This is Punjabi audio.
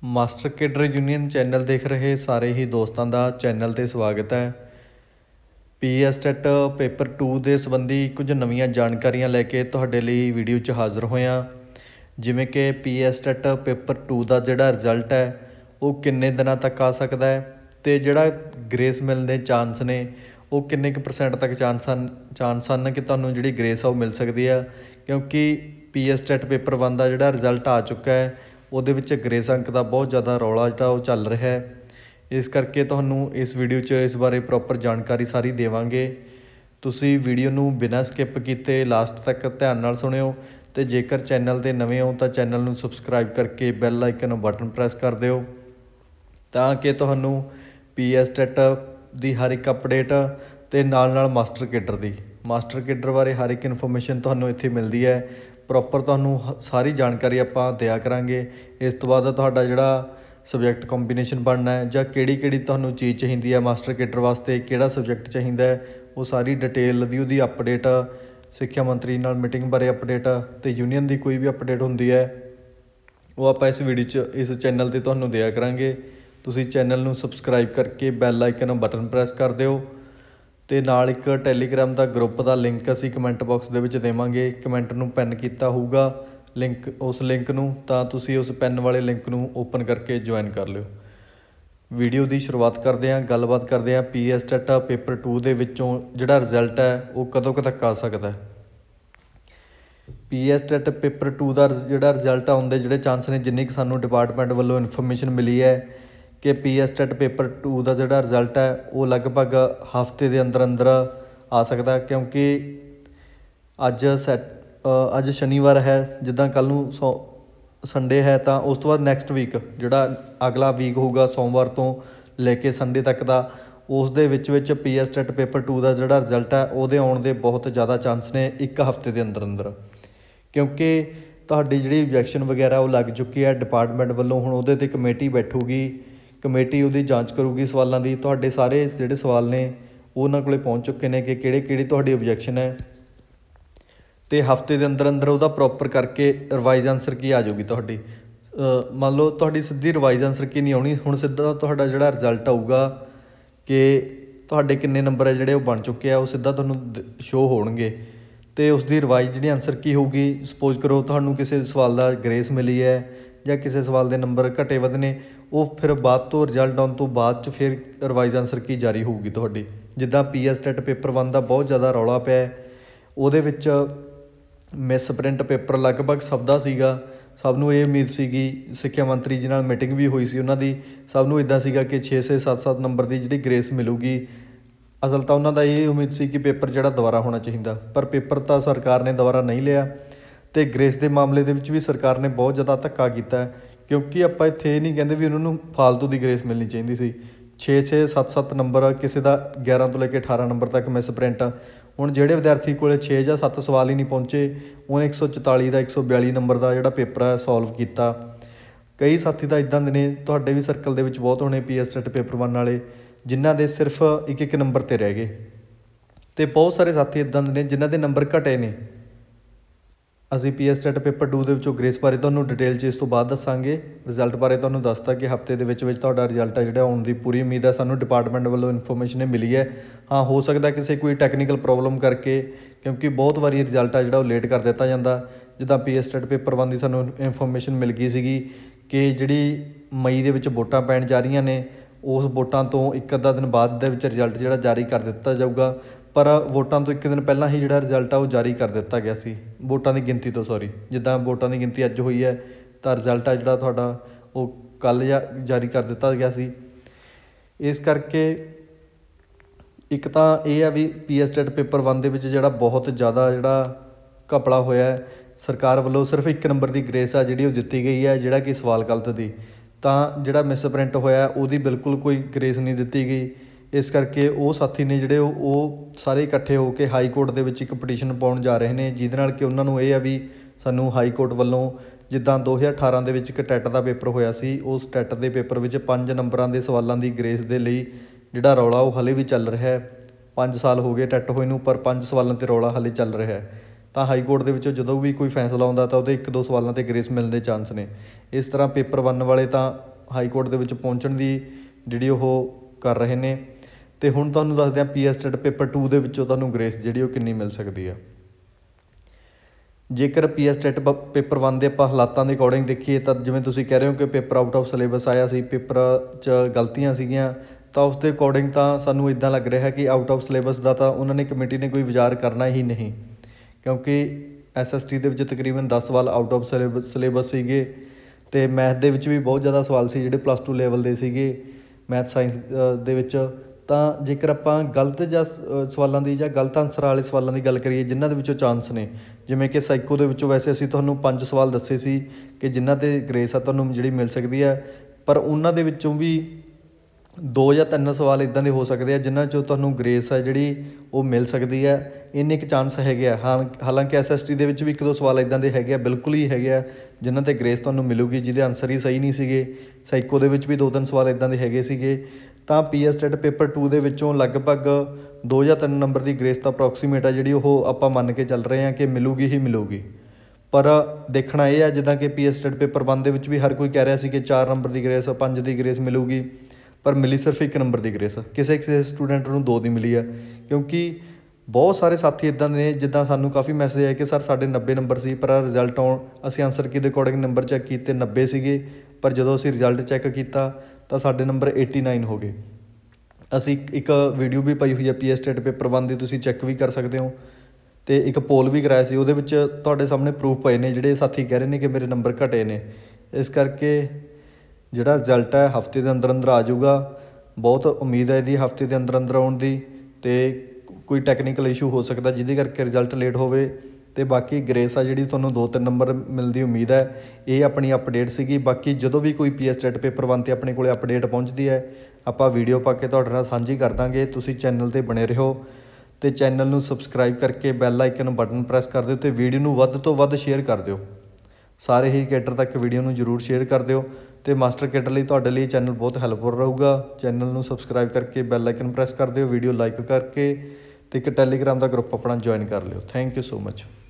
ਮਾਸਟਰ ਕੇਡਰ ਯੂਨੀਅਨ ਚੈਨਲ ਦੇਖ ਰਹੇ ਸਾਰੇ ਹੀ ਦੋਸਤਾਂ ਦਾ ਚੈਨਲ 'ਤੇ ਸਵਾਗਤ ਹੈ। PSTET ਪੇਪਰ 2 ਦੇ ਸੰਬੰਧੀ ਕੁਝ ਨਵੀਆਂ ਜਾਣਕਾਰੀਆਂ ਲੈ ਕੇ ਤੁਹਾਡੇ ਲਈ ਵੀਡੀਓ 'ਚ ਹਾਜ਼ਰ ਹੋਇਆ। ਜਿਵੇਂ ਕਿ PSTET ਪੇਪਰ 2 ਦਾ ਜਿਹੜਾ ਰਿਜ਼ਲਟ ਹੈ ਉਹ ਕਿੰਨੇ ਦਿਨਾਂ ਤੱਕ ਆ ਸਕਦਾ ਹੈ ਅਤੇ ਜਿਹੜਾ ਗ੍ਰੇਸ ਮਿਲਣ ਦੇ ਚਾਂਸ ਨੇ ਉਹ ਕਿੰਨੇ ਕੁ % ਤੱਕ ਚਾਂਸ ਹਨ ਕਿ ਤੁਹਾਨੂੰ ਜਿਹੜੀ ਗ੍ਰੇਸ ਆ ਉਹ ਮਿਲ ਸਕਦੀ ਆ। ਕਿਉਂਕਿ PSTET ਪੇਪਰ 1 ਦਾ ਜਿਹੜਾ ਰਿਜ਼ਲਟ ਆ ਚੁੱਕਾ ਹੈ ਉਹਦੇ ਵਿੱਚ ਗ੍ਰੇਸ ਅੰਕ ਦਾ ਬਹੁਤ ਜ਼ਿਆਦਾ ਰੌਲਾ ਜਿਹੜਾ ਉਹ ਚੱਲ ਰਿਹਾ ਹੈ। ਇਸ ਕਰਕੇ ਤੁਹਾਨੂੰ ਇਸ ਵੀਡੀਓ 'ਚ ਇਸ ਬਾਰੇ ਪ੍ਰੋਪਰ ਜਾਣਕਾਰੀ ਸਾਰੀ ਦੇਵਾਂਗੇ। ਤੁਸੀਂ ਵੀਡੀਓ ਨੂੰ ਬਿਨਾਂ ਸਕਿਪ ਕੀਤੇ ਲਾਸਟ ਤੱਕ ਧਿਆਨ ਨਾਲ ਸੁਣਿਓ ਅਤੇ ਜੇਕਰ ਚੈਨਲ 'ਤੇ ਨਵੇਂ ਹੋ ਤਾਂ ਚੈਨਲ ਨੂੰ ਸਬਸਕ੍ਰਾਈਬ ਕਰਕੇ ਬੈਲ ਆਈਕਨ ਬਟਨ ਪ੍ਰੈਸ ਕਰ ਦਿਓ ਤਾਂ ਕਿ ਤੁਹਾਨੂੰ PSTET ਦੀ ਹਰ ਇੱਕ ਅਪਡੇਟ ਅਤੇ ਨਾਲ ਮਾਸਟਰ ਕੇਡਰ ਬਾਰੇ ਹਰ ਇੱਕ ਇਨਫੋਰਮੇਸ਼ਨ ਤੁਹਾਨੂੰ ਇੱਥੇ ਮਿਲਦੀ ਹੈ। ਪ੍ਰੋਪਰ ਤੁਹਾਨੂੰ ਸਾਰੀ ਜਾਣਕਾਰੀ ਆਪਾਂ ਦਿਆ ਕਰਾਂਗੇ। ਇਸ ਤੋਂ ਬਾਅਦ ਤੁਹਾਡਾ ਜਿਹੜਾ ਸਬਜੈਕਟ ਕੰਬੀਨੇਸ਼ਨ ਬਣਨਾ ਹੈ ਜਾਂ ਕਿਹੜੀ ਤੁਹਾਨੂੰ ਚੀਜ਼ ਚਾਹੀਦੀ ਹੈ ਮਾਸਟਰ ਕੇਡਰ ਵਾਸਤੇ, ਕਿਹੜਾ ਸਬਜੈਕਟ ਚਾਹੀਦਾ ਹੈ, ਉਹ ਸਾਰੀ ਡਿਟੇਲ ਦੀ ਉਹਦੀ ਅਪਡੇਟ, ਸਿੱਖਿਆ ਮੰਤਰੀ ਨਾਲ ਮੀਟਿੰਗ ਬਾਰੇ ਅਪਡੇਟ ਅਤੇ ਯੂਨੀਅਨ ਦੀ ਕੋਈ ਵੀ ਅਪਡੇਟ ਹੁੰਦੀ ਹੈ ਉਹ ਆਪਾਂ ਇਸ ਵੀਡੀਓ 'ਚ ਇਸ ਚੈਨਲ 'ਤੇ ਤੁਹਾਨੂੰ ਦਿਆ ਕਰਾਂਗੇ। ਤੁਸੀਂ ਚੈਨਲ ਨੂੰ ਸਬਸਕ੍ਰਾਈਬ ਕਰਕੇ ਬੈਲ ਆਈਕਨ ਬਟਨ ਪ੍ਰੈਸ ਕਰ ਦਿਓ ਅਤੇ ਨਾਲ ਇੱਕ ਟੈਲੀਗ੍ਰਾਮ ਦਾ ਗਰੁੱਪ ਦਾ ਲਿੰਕ ਅਸੀਂ ਕਮੈਂਟ ਬਾਕਸ ਦੇ ਵਿੱਚ ਦੇਵਾਂਗੇ। ਕਮੈਂਟ ਨੂੰ ਪੈਨ ਕੀਤਾ ਹੋਊਗਾ ਲਿੰਕ, ਉਸ ਲਿੰਕ ਨੂੰ ਤਾਂ ਤੁਸੀਂ ਉਸ ਪੈਨ ਵਾਲੇ ਲਿੰਕ ਨੂੰ ਓਪਨ ਕਰਕੇ ਜੁਆਇਨ ਕਰ ਲਿਓ। ਵੀਡੀਓ ਦੀ ਸ਼ੁਰੂਆਤ ਕਰਦੇ ਹਾਂ, ਗੱਲਬਾਤ ਕਰਦੇ ਹਾਂ PSTET ਪੇਪਰ 2 ਦੇ ਵਿੱਚੋਂ ਜਿਹੜਾ ਰਿਜ਼ਲਟ ਹੈ ਉਹ ਕਦੋਂ ਕੁ ਤੱਕ ਆ ਸਕਦਾ ਹੈ। PSTET ਪੇਪਰ 2 ਦਾ ਜਿਹੜਾ ਰਿਜ਼ਲਟ ਆਉਣ ਦੇ ਜਿਹੜੇ ਚਾਂਸ ਨੇ, ਜਿੰਨੀ ਕੁ ਸਾਨੂੰ ਡਿਪਾਰਟਮੈਂਟ ਵੱਲੋਂ ਇਨਫੋਰਮੇਸ਼ਨ ਮਿਲੀ ਹੈ ਕਿ PSTET ਪੇਪਰ 2 ਦਾ ਜਿਹੜਾ ਰਿਜ਼ਲਟ ਹੈ ਉਹ ਲਗਭਗ ਹਫ਼ਤੇ ਦੇ ਅੰਦਰ ਆ ਸਕਦਾ। ਕਿਉਂਕਿ ਅੱਜ ਸ਼ਨੀਵਾਰ ਹੈ, ਜਿੱਦਾਂ ਕੱਲ੍ਹ ਨੂੰ ਸੰਡੇ ਹੈ ਤਾਂ ਉਸ ਤੋਂ ਬਾਅਦ ਨੈਕਸਟ ਵੀਕ ਜਿਹੜਾ ਅਗਲਾ ਵੀਕ ਹੋਊਗਾ ਸੋਮਵਾਰ ਤੋਂ ਲੈ ਕੇ ਸੰਡੇ ਤੱਕ ਦਾ, ਉਸ ਦੇ ਵਿੱਚ PSTET ਪੇਪਰ 2 ਦਾ ਜਿਹੜਾ ਰਿਜ਼ਲਟ ਹੈ ਉਹਦੇ ਆਉਣ ਦੇ ਬਹੁਤ ਜ਼ਿਆਦਾ ਚਾਂਸ ਨੇ ਇੱਕ ਹਫ਼ਤੇ ਦੇ ਅੰਦਰ। ਕਿਉਂਕਿ ਤੁਹਾਡੀ ਜਿਹੜੀ ਓਬਜੈਕਸ਼ਨ ਵਗੈਰਾ ਉਹ ਲੱਗ ਚੁੱਕੀ ਹੈ ਡਿਪਾਰਟਮੈਂਟ ਵੱਲੋਂ। ਹੁਣ ਉਹਦੇ 'ਤੇ ਕਮੇਟੀ ਬੈਠੂਗੀ, ਕਮੇਟੀ ਉਹਦੀ ਜਾਂਚ ਕਰੂਗੀ ਸਵਾਲਾਂ ਦੀ। ਤੁਹਾਡੇ ਸਾਰੇ ਜਿਹੜੇ ਸਵਾਲ ਨੇ ਉਹ ਉਹਨਾਂ ਕੋਲ ਪਹੁੰਚ ਚੁੱਕੇ ਨੇ ਕਿ ਕਿਹੜੀ ਤੁਹਾਡੀ ਓਬਜੈਕਸ਼ਨ ਹੈ ਅਤੇ ਹਫ਼ਤੇ ਦੇ ਅੰਦਰ ਉਹਦਾ ਪ੍ਰੋਪਰ ਕਰਕੇ ਰਿਵਾਈਜ਼ ਆਨਸਰ ਕੀ ਆ ਜਾਊਗੀ ਤੁਹਾਡੀ। ਮੰਨ ਲਓ ਤੁਹਾਡੀ ਸਿੱਧੀ ਰਿਵਾਈਜ਼ ਆਨਸਰ ਕੀ ਨਹੀਂ ਆਉਣੀ, ਹੁਣ ਸਿੱਧਾ ਤੁਹਾਡਾ ਜਿਹੜਾ ਰਿਜ਼ਲਟ ਆਊਗਾ ਕਿ ਤੁਹਾਡੇ ਕਿੰਨੇ ਨੰਬਰ ਹੈ ਜਿਹੜੇ ਉਹ ਬਣ ਚੁੱਕੇ ਆ ਉਹ ਸਿੱਧਾ ਤੁਹਾਨੂੰ ਸ਼ੋਅ ਹੋਣਗੇ ਅਤੇ ਉਸ ਦੀ ਰਿਵਾਈਜ਼ ਜਿਹੜੀ ਆਨਸਰ ਕੀ ਹੋਊਗੀ। ਸਪੋਜ਼ ਕਰੋ ਤੁਹਾਨੂੰ ਕਿਸੇ ਸਵਾਲ ਦਾ ਗ੍ਰੇਸ ਮਿਲੀ ਹੈ ਜਾਂ ਕਿਸੇ ਸਵਾਲ ਦੇ ਨੰਬਰ ਘਟੇ ਵੱਧ ਨੇ, ਉਹ ਫਿਰ ਬਾਅਦ ਤੋਂ ਰਿਜ਼ਲਟ ਆਉਣ ਤੋਂ ਬਾਅਦ 'ਚ ਫਿਰ ਰਿਵਾਈਜ਼ ਆਨਸਰ ਕੀ ਜਾਰੀ ਹੋਊਗੀ ਤੁਹਾਡੀ। ਜਿੱਦਾਂ PSTET ਪੇਪਰ 1 ਦਾ ਬਹੁਤ ਜ਼ਿਆਦਾ ਰੌਲਾ ਪਿਆ, ਉਹਦੇ ਵਿੱਚ ਮਿਸ ਪ੍ਰਿੰਟ ਪੇਪਰ ਲਗਭਗ ਸਭ ਦਾ ਸੀਗਾ। ਸਭ ਨੂੰ ਇਹ ਉਮੀਦ ਸੀਗੀ, ਸਿੱਖਿਆ ਮੰਤਰੀ ਜੀ ਨਾਲ ਮੀਟਿੰਗ ਵੀ ਹੋਈ ਸੀ ਉਹਨਾਂ ਦੀ, ਸਭ ਨੂੰ ਇੱਦਾਂ ਸੀਗਾ ਕਿ 6-6 7-7 ਨੰਬਰ ਦੀ ਜਿਹੜੀ ਗ੍ਰੇਸ ਮਿਲੂਗੀ। ਅਸਲ ਤਾਂ ਉਹਨਾਂ ਦਾ ਇਹ ਉਮੀਦ ਸੀ ਕਿ ਪੇਪਰ ਜਿਹੜਾ ਦੁਬਾਰਾ ਹੋਣਾ ਚਾਹੀਦਾ, ਪਰ ਪੇਪਰ ਤਾਂ ਸਰਕਾਰ ਨੇ ਦੁਬਾਰਾ ਨਹੀਂ ਲਿਆ ਅਤੇ ਗ੍ਰੇਸ ਦੇ ਮਾਮਲੇ ਦੇ ਵਿੱਚ ਵੀ ਸਰਕਾਰ ਨੇ ਬਹੁਤ ਜ਼ਿਆਦਾ ਧੱਕਾ ਕੀਤਾ। ਕਿਉਂਕਿ ਆਪਾਂ ਇੱਥੇ ਇਹ ਨਹੀਂ ਕਹਿੰਦੇ ਵੀ ਉਹਨਾਂ ਨੂੰ ਫਾਲਤੂ ਦੀ ਗ੍ਰੇਸ ਮਿਲਣੀ ਚਾਹੀਦੀ ਸੀ। 6-6 7-7 ਨੰਬਰ, ਕਿਸੇ ਦਾ 11 ਤੋਂ ਲੈ ਕੇ 18 ਨੰਬਰ ਤੱਕ ਮਿਸ ਪ੍ਰਿੰਟ। ਹੁਣ ਜਿਹੜੇ ਵਿਦਿਆਰਥੀ ਕੋਲ 6 ਜਾਂ 7 ਸਵਾਲ ਹੀ ਨਹੀਂ ਪਹੁੰਚੇ, ਉਹਨੇ 144 ਦਾ 142 ਨੰਬਰ ਦਾ ਜਿਹੜਾ ਪੇਪਰ ਹੈ ਸੋਲਵ ਕੀਤਾ। ਕਈ ਸਾਥੀ ਤਾਂ ਇੱਦਾਂ ਦੇ ਨੇ, ਤੁਹਾਡੇ ਵੀ ਸਰਕਲ ਦੇ ਵਿੱਚ ਬਹੁਤ ਹੋਣੇ PSTET ਪੇਪਰ 1 ਵਾਲੇ, ਜਿਨ੍ਹਾਂ ਦੇ ਸਿਰਫ ਇੱਕ ਨੰਬਰ 'ਤੇ ਰਹਿ ਗਏ ਅਤੇ ਬਹੁਤ ਸਾਰੇ ਸਾਥੀ ਇੱਦਾਂ ਦੇ ਨੇ ਜਿਨ੍ਹਾਂ ਦੇ ਨੰਬਰ ਘਟੇ ਨੇ। ਅਸੀਂ PSTET ਪੇਪਰ 2 ਦੇ ਵਿੱਚੋਂ ਗ੍ਰੇਸ ਬਾਰੇ ਤੁਹਾਨੂੰ ਡਿਟੇਲ 'ਚ ਇਸ ਤੋਂ ਬਾਅਦ ਦੱਸਾਂਗੇ। ਰਿਜ਼ਲਟ ਬਾਰੇ ਤੁਹਾਨੂੰ ਦੱਸਤਾ ਕਿ ਹਫ਼ਤੇ ਦੇ ਵਿੱਚ ਤੁਹਾਡਾ ਰਿਜ਼ਲਟ ਹੈ ਜਿਹੜਾ ਆਉਣ ਦੀ ਪੂਰੀ ਉਮੀਦ ਹੈ। ਸਾਨੂੰ ਡਿਪਾਰਟਮੈਂਟ ਵੱਲੋਂ ਇਨਫੋਰਮੇਸ਼ਨ ਇਹ ਮਿਲੀ ਹੈ। ਹਾਂ, ਹੋ ਸਕਦਾ ਕਿਸੇ ਕੋਈ ਟੈਕਨੀਕਲ ਪ੍ਰੋਬਲਮ ਕਰਕੇ, ਕਿਉਂਕਿ ਬਹੁਤ ਵਾਰੀ ਰਿਜ਼ਲਟ ਆ ਜਿਹੜਾ ਉਹ ਲੇਟ ਕਰ ਦਿੱਤਾ ਜਾਂਦਾ। ਜਿੱਦਾਂ PSTET ਪੇਪਰ 1 ਦੀ ਸਾਨੂੰ ਇਨਫੋਰਮੇਸ਼ਨ ਮਿਲ ਗਈ ਸੀਗੀ ਕਿ ਜਿਹੜੀ ਮਈ ਦੇ ਵਿੱਚ ਵੋਟਾਂ ਪੈਣ ਜਾ ਰਹੀਆਂ ਨੇ, ਉਸ ਵੋਟਾਂ ਤੋਂ ਇੱਕ ਅੱਧਾ ਦਿਨ ਬਾਅਦ ਦੇ ਵਿੱਚ ਰਿਜ਼ਲਟ ਜਿਹੜਾ ਜਾਰੀ ਕਰ ਦਿੱਤਾ ਜਾਊਗਾ। ਪਰ ਵੋਟਾਂ ਤੋਂ ਇੱਕ ਦਿਨ ਪਹਿਲਾਂ ਹੀ ਜਿਹੜਾ ਰਿਜ਼ਲਟ ਆ ਉਹ ਜਾਰੀ ਕਰ ਦਿੱਤਾ ਗਿਆ ਸੀ, ਵੋਟਾਂ ਦੀ ਗਿਣਤੀ ਤੋਂ, ਜਿੱਦਾਂ ਵੋਟਾਂ ਦੀ ਗਿਣਤੀ ਅੱਜ ਹੋਈ ਹੈ ਤਾਂ ਰਿਜ਼ਲਟ ਆ ਜਿਹੜਾ ਤੁਹਾਡਾ ਉਹ ਕੱਲ੍ਹ ਜਾਰੀ ਕਰ ਦਿੱਤਾ ਗਿਆ ਸੀ। ਇਸ ਕਰਕੇ ਇੱਕ ਤਾਂ ਇਹ ਆ ਵੀ PSTET ਪੇਪਰ 1 ਦੇ ਵਿੱਚ ਜਿਹੜਾ ਬਹੁਤ ਜ਼ਿਆਦਾ ਜਿਹੜਾ ਘਪਲਾ ਹੋਇਆ, ਸਰਕਾਰ ਵੱਲੋਂ ਸਿਰਫ 1 ਨੰਬਰ ਦੀ ਗ੍ਰੇਸ ਆ ਜਿਹੜੀ ਉਹ ਦਿੱਤੀ ਗਈ ਹੈ, ਜਿਹੜਾ ਕਿ ਸਵਾਲ ਗਲਤ ਦੀ। ਤਾਂ ਜਿਹੜਾ ਮਿਸ ਪ੍ਰਿੰਟ ਹੋਇਆ ਉਹਦੀ ਬਿਲਕੁਲ ਕੋਈ ਗ੍ਰੇਸ ਨਹੀਂ ਦਿੱਤੀ ਗਈ। ਇਸ ਕਰਕੇ ਉਹ ਸਾਥੀ ਨੇ ਜਿਹੜੇ ਉਹ ਸਾਰੇ ਇਕੱਠੇ ਹੋ ਕੇ ਹਾਈ ਕੋਰਟ ਦੇ ਵਿੱਚ ਇੱਕ ਪਟੀਸ਼ਨ ਪਾਉਣ ਜਾ ਰਹੇ ਨੇ, ਜਿਹਦੇ ਨਾਲ ਕਿ ਉਹਨਾਂ ਨੂੰ ਇਹ ਆ ਵੀ ਸਾਨੂੰ ਹਾਈ ਕੋਰਟ ਵੱਲੋਂ, ਜਿੱਦਾਂ 2018 ਦੇ ਵਿੱਚ ਇੱਕ ਟੈਟ ਦਾ ਪੇਪਰ ਹੋਇਆ ਸੀ, ਉਸ ਟੈਟ ਦੇ ਪੇਪਰ ਵਿੱਚ 5 ਨੰਬਰਾਂ ਦੇ ਸਵਾਲਾਂ ਦੀ ਗ੍ਰੇਸ ਦੇ ਲਈ ਜਿਹੜਾ ਰੌਲਾ ਉਹ ਹਾਲੇ ਵੀ ਚੱਲ ਰਿਹਾ ਹੈ। 5 ਸਾਲ ਹੋ ਗਏ ਟੈਟ ਹੋਏ ਨੂੰ, ਪਰ 5 ਸਵਾਲਾਂ 'ਤੇ ਰੌਲਾ ਹਾਲੇ ਚੱਲ ਰਿਹਾ ਹੈ। ਤਾਂ ਹਾਈ ਕੋਰਟ ਦੇ ਵਿੱਚੋਂ ਜਦੋਂ ਵੀ ਕੋਈ ਫੈਸਲਾ ਆਉਂਦਾ ਤਾਂ ਉਹਦੇ 1-2 ਸਵਾਲਾਂ 'ਤੇ ਗ੍ਰੇਸ ਮਿਲਣ ਦੇ ਚਾਂਸ ਨੇ। ਇਸ ਤਰ੍ਹਾਂ ਪੇਪਰ 1 ਵਾਲੇ ਤਾਂ ਹਾਈ ਕੋਰਟ ਦੇ ਵਿੱਚ ਪਹੁੰਚਣ ਦੀ ਜਿਹੜੀ ਉਹ ਕਰ ਰਹੇ ਨੇ। ਅਤੇ ਹੁਣ ਤੁਹਾਨੂੰ ਦੱਸਦੇ ਹਾਂ PS ਟੈਟ ਪੇਪਰ 2 ਦੇ ਵਿੱਚੋਂ ਤੁਹਾਨੂੰ ਗ੍ਰੇਸ ਜਿਹੜੀ ਉਹ ਕਿੰਨੀ ਮਿਲ ਸਕਦੀ ਆ। ਜੇਕਰ PS ਟੈਟ ਪੇਪਰ 1 ਦੇ ਆਪਾਂ ਹਾਲਾਤਾਂ ਦੇ ਅਕੋਰਡਿੰਗ ਦੇਖੀਏ ਤਾਂ ਜਿਵੇਂ ਤੁਸੀਂ ਕਹਿ ਰਹੇ ਹੋ ਕਿ ਪੇਪਰ ਆਊਟ ਆਫ ਸਿਲੇਬਸ ਆਇਆ ਸੀ, ਪੇਪਰ 'ਚ ਗਲਤੀਆਂ ਸੀਗੀਆਂ, ਤਾਂ ਉਸ ਦੇ ਅਕੋਰਡਿੰਗ ਤਾਂ ਸਾਨੂੰ ਇੱਦਾਂ ਲੱਗ ਰਿਹਾ ਕਿ ਆਊਟ ਆਫ ਸਿਲੇਬਸ ਦਾ ਤਾਂ ਉਹਨਾਂ ਨੇ ਕਮੇਟੀ ਨੇ ਕੋਈ ਵਿਚਾਰ ਕਰਨਾ ਹੀ ਨਹੀਂ, ਕਿਉਂਕਿ SST ਦੇ ਵਿੱਚ ਤਕਰੀਬਨ 10 ਸਵਾਲ ਆਊਟ ਆਫ ਸਿਲੇਬਸ ਸੀਗੇ ਅਤੇ ਮੈਥ ਦੇ ਵਿੱਚ ਵੀ ਬਹੁਤ ਜ਼ਿਆਦਾ ਸਵਾਲ ਸੀ ਜਿਹੜੇ +2 ਲੈਵਲ ਦੇ ਸੀਗੇ ਮੈਥ ਸਾਇੰਸ ਦੇ ਵਿੱਚ। ਤਾਂ ਜੇਕਰ ਆਪਾਂ ਗਲਤ ਜਾਂ ਸਵਾਲਾਂ ਦੀ ਜਾਂ ਗਲਤ ਆਨਸਰ ਵਾਲੇ ਸਵਾਲਾਂ ਦੀ ਗੱਲ ਕਰੀਏ ਜਿਨ੍ਹਾਂ ਦੇ ਵਿੱਚੋਂ ਚਾਂਸ ਨੇ, ਜਿਵੇਂ ਕਿ ਸਾਈਕੋ ਦੇ ਵਿੱਚੋਂ ਵੈਸੇ ਅਸੀਂ ਤੁਹਾਨੂੰ 5 ਸਵਾਲ ਦੱਸੇ ਸੀ ਕਿ ਜਿਨ੍ਹਾਂ 'ਤੇ ਗ੍ਰੇਸ ਆ ਤੁਹਾਨੂੰ ਜਿਹੜੀ ਮਿਲ ਸਕਦੀ ਹੈ, ਪਰ ਉਹਨਾਂ ਦੇ ਵਿੱਚੋਂ ਵੀ 2 ਜਾਂ 3 ਸਵਾਲ ਇੱਦਾਂ ਦੇ ਹੋ ਸਕਦੇ ਆ ਜਿਨ੍ਹਾਂ 'ਚੋਂ ਤੁਹਾਨੂੰ ਗ੍ਰੇਸ ਆ ਜਿਹੜੀ ਉਹ ਮਿਲ ਸਕਦੀ ਹੈ। ਇੰਨੇ ਕੁ ਚਾਂਸ ਹੈਗੇ ਆ। ਹਾਲਾਂਕਿ SST ਦੇ ਵਿੱਚ ਵੀ 1-2 ਸਵਾਲ ਇੱਦਾਂ ਦੇ ਹੈਗੇ ਆ, ਬਿਲਕੁਲ ਹੀ ਹੈਗੇ ਆ ਜਿਨ੍ਹਾਂ 'ਤੇ ਗ੍ਰੇਸ ਤੁਹਾਨੂੰ ਮਿਲੂਗੀ, ਜਿਹਦੇ ਆਨਸਰ ਹੀ ਸਹੀ ਨਹੀਂ ਸੀਗੇ। ਸਾਈਕੋ ਦੇ ਵਿੱਚ ਵੀ 2-3 ਸਵਾਲ ਇੱਦਾਂ ਦੇ ਹੈਗੇ ਸੀਗੇ। ਤਾਂ PS ਟੈਟ ਪੇਪਰ 2 ਦੇ ਵਿੱਚੋਂ ਲਗਭਗ 2 ਜਾਂ 3 ਨੰਬਰ ਦੀ ਗ੍ਰੇਸ ਤਾਂ ਅਪਰੋਕਸੀਮੇਟ ਆ ਜਿਹੜੀ ਉਹ ਆਪਾਂ ਮੰਨ ਕੇ ਚੱਲ ਰਹੇ ਹਾਂ ਕਿ ਮਿਲੂਗੀ ਹੀ ਮਿਲੂਗੀ। ਪਰ ਦੇਖਣਾ ਇਹ ਆ ਜਿੱਦਾਂ ਕਿ PS ਟੈਟ ਪੇਪਰ 1 ਦੇ ਵਿੱਚ ਵੀ ਹਰ ਕੋਈ ਕਹਿ ਰਿਹਾ ਸੀ ਕਿ 4 ਨੰਬਰ ਦੀ ਗ੍ਰੇਸ, 5 ਦੀ ਗ੍ਰੇਸ ਮਿਲੂਗੀ, ਪਰ ਮਿਲੀ ਸਿਰਫ 1 ਨੰਬਰ ਦੀ ਗ੍ਰੇਸ। ਕਿਸੇ ਸਟੂਡੈਂਟ ਨੂੰ 2 ਦੀ ਮਿਲੀ ਆ, ਕਿਉਂਕਿ ਬਹੁਤ ਸਾਰੇ ਸਾਥੀ ਇੱਦਾਂ ਦੇ ਨੇ ਜਿੱਦਾਂ ਸਾਨੂੰ ਕਾਫੀ ਮੈਸੇਜ ਆਏ ਕਿ ਸਰ ਸਾਡੇ 90 ਨੰਬਰ ਸੀ, ਪਰ ਰਿਜ਼ਲਟ ਆਉਣ ਅਸੀਂ ਆਨਸਰ ਕੀ ਦੇ ਅਕੋਰਡਿੰਗ ਨੰਬਰ ਚੈੱਕ ਕੀਤੇ 90 ਸੀਗੇ, ਪਰ ਜਦੋਂ ਅਸੀਂ ਰਿਜ਼ਲਟ ਚੈੱਕ ਕੀਤਾ ਤਾਂ ਸਾਡੇ ਨੰਬਰ 89 ਹੋ ਗਏ। ਅਸੀਂ ਇੱਕ ਵੀਡੀਓ ਵੀ ਪਾਈ ਹੋਈ ਹੈ PS ਟੈਟ ਪੇਪਰ 1 ਦੀ, ਤੁਸੀਂ ਚੈੱਕ ਵੀ ਕਰ ਸਕਦੇ ਹੋ, ਅਤੇ ਇੱਕ ਪੋਲ ਵੀ ਕਰਾਇਆ ਸੀ, ਉਹਦੇ ਵਿੱਚ ਤੁਹਾਡੇ ਸਾਹਮਣੇ ਪ੍ਰੂਫ ਪਏ ਨੇ ਜਿਹੜੇ ਸਾਥੀ ਕਹਿ ਰਹੇ ਨੇ ਕਿ ਮੇਰੇ ਨੰਬਰ ਘਟੇ ਨੇ। ਇਸ ਕਰਕੇ ਜਿਹੜਾ ਰਿਜ਼ਲਟ ਹੈ ਹਫਤੇ ਦੇ ਅੰਦਰ ਅੰਦਰ ਆ ਜਾਊਗਾ। ਬਹੁਤ ਉਮੀਦ ਹੈ ਇਹਦੀ ਹਫਤੇ ਦੇ ਅੰਦਰ ਅੰਦਰ ਆਉਣ ਦੀ, ਅਤੇ ਕੋਈ ਟੈਕਨੀਕਲ ਇਸ਼ੂ ਹੋ ਸਕਦਾ ਜਿਹਦੇ ਕਰਕੇ ਰਿਜ਼ਲਟ ਲੇਟ ਹੋਵੇ। ਅਤੇ ਬਾਕੀ ਗ੍ਰੇਸ ਆ ਜਿਹੜੀ ਤੁਹਾਨੂੰ 2-3 ਨੰਬਰ ਮਿਲਣ ਦੀ ਉਮੀਦ ਹੈ। ਇਹ ਆਪਣੀ ਅਪਡੇਟ ਸੀਗੀ। ਬਾਕੀ ਜਦੋਂ ਵੀ ਕੋਈ PS ਟੈਟ ਪੇਪਰ 1 'ਤੇ ਆਪਣੇ ਕੋਲ ਅਪਡੇਟ ਪਹੁੰਚਦੀ ਹੈ ਆਪਾਂ ਵੀਡੀਓ ਪਾ ਕੇ ਤੁਹਾਡੇ ਨਾਲ ਸਾਂਝੀ ਕਰ ਦਾਂਗੇ। ਤੁਸੀਂ ਚੈਨਲ 'ਤੇ ਬਣੇ ਰਹੋ ਅਤੇ ਚੈਨਲ ਨੂੰ ਸਬਸਕ੍ਰਾਈਬ ਕਰਕੇ ਬੈਲ ਆਈਕਨ ਬਟਨ ਪ੍ਰੈਸ ਕਰ ਦਿਓ ਅਤੇ ਵੀਡੀਓ ਨੂੰ ਵੱਧ ਤੋਂ ਵੱਧ ਸ਼ੇਅਰ ਕਰ ਦਿਓ। ਸਾਰੇ ਹੀ ਕੈਡਰ ਤੱਕ ਵੀਡੀਓ ਨੂੰ ਜ਼ਰੂਰ ਸ਼ੇਅਰ ਕਰ ਦਿਓ। ਅਤੇ ਮਾਸਟਰ ਕੈਡਰ ਲਈ ਤੁਹਾਡੇ ਲਈ ਚੈਨਲ ਬਹੁਤ ਹੈਲਪਫੁਲ ਰਹੂਗਾ। ਚੈਨਲ ਨੂੰ ਸਬਸਕ੍ਰਾਈਬ ਕਰਕੇ ਬੈਲ ਆਈਕਨ ਪ੍ਰੈਸ ਕਰ ਦਿਓ, ਵੀਡੀਓ ਲਾਈਕ ਕਰਕੇ, ਅਤੇ ਇੱਕ ਟੈਲੀਗ੍ਰਾਮ ਦਾ ਗਰੁੱਪ ਆਪਣਾ ਜੁਆਇਨ ਕਰ ਲਿਓ। Thank you so much.